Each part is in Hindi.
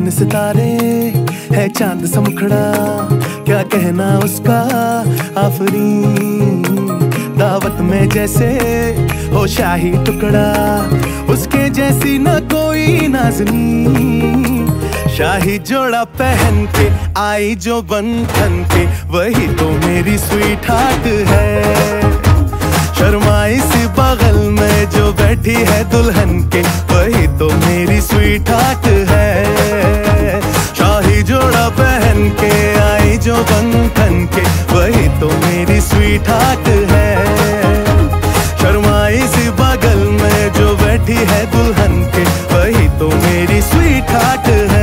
तीन सितारे है चांद सा मुखड़ा, क्या कहना उसका आफरीन। दावत में जैसे हो शाही टुकड़ा, उसके जैसी न कोई नाज़नीन। शाही जोड़ा पहन के आई जो बंधन के, वही तो मेरी स्वीट हार्ट है। शर्माई सी बगल में जो बैठी है दुल्हन के, वही तो मेरी स्वीट हार्ट है। शाही जोड़ा पहन के आई जो बंधन के, वही तो मेरी स्वीट हार्ट है। शर्माई सी बगल में जो बैठी है दुल्हन के, वही तो मेरी स्वीट हार्ट है।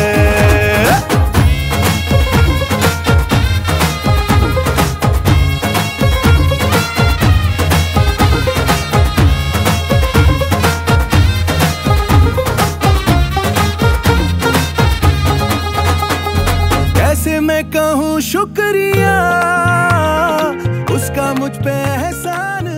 कैसे मैं कहूँ शुक्रिया उसका मुझ पे एहसान